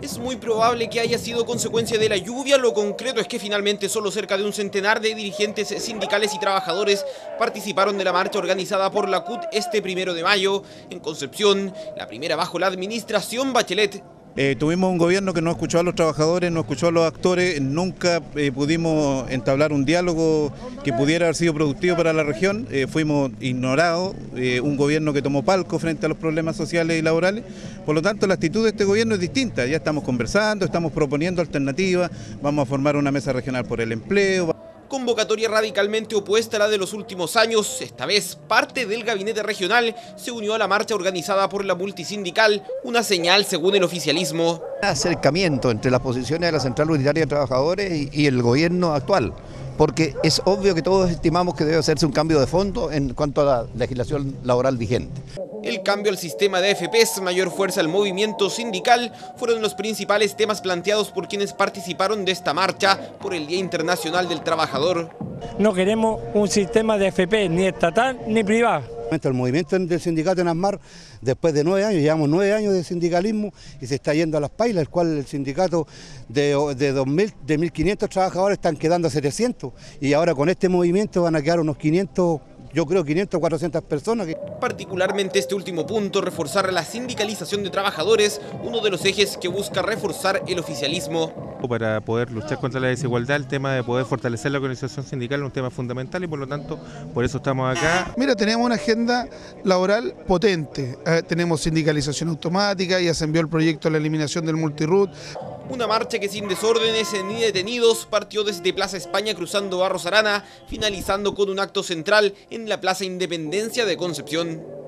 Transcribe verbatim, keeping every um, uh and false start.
Es muy probable que haya sido consecuencia de la lluvia. Lo concreto es que finalmente solo cerca de un centenar de dirigentes sindicales y trabajadores participaron de la marcha organizada por la C U T este primero de mayo en Concepción, la primera bajo la administración Bachelet. Eh, tuvimos un gobierno que no escuchó a los trabajadores, no escuchó a los actores, nunca eh, pudimos entablar un diálogo que pudiera haber sido productivo para la región, eh, fuimos ignorados, eh, un gobierno que tomó palco frente a los problemas sociales y laborales, por lo tanto la actitud de este gobierno es distinta, ya estamos conversando, estamos proponiendo alternativas, vamos a formar una mesa regional por el empleo. Convocatoria radicalmente opuesta a la de los últimos años. Esta vez, parte del gabinete regional se unió a la marcha organizada por la multisindical, una señal según el oficialismo. Acercamiento entre las posiciones de la Central Unitaria de Trabajadores y, y el gobierno actual, porque es obvio que todos estimamos que debe hacerse un cambio de fondo en cuanto a la legislación laboral vigente. El cambio al sistema de A F Pes, mayor fuerza al movimiento sindical, fueron los principales temas planteados por quienes participaron de esta marcha por el Día Internacional del Trabajador. No queremos un sistema de A F P ni estatal ni privado. El movimiento del sindicato en ASMAR, después de nueve años, llevamos nueve años de sindicalismo y se está yendo a las pailas, el cual el sindicato de, de, dos mil, de mil quinientos trabajadores están quedando a setecientos y ahora con este movimiento van a quedar unos quinientos, yo creo quinientas, cuatrocientas personas. Particularmente este último punto, reforzar la sindicalización de trabajadores, uno de los ejes que busca reforzar el oficialismo. Para poder luchar contra la desigualdad, el tema de poder fortalecer la organización sindical es un tema fundamental y por lo tanto por eso estamos acá. Mira, tenemos una agenda laboral potente, eh, tenemos sindicalización automática, ya se envió el proyecto de la eliminación del multirut. Una marcha que sin desórdenes ni detenidos partió desde Plaza España cruzando Barros Arana, finalizando con un acto central en la Plaza Independencia de Concepción.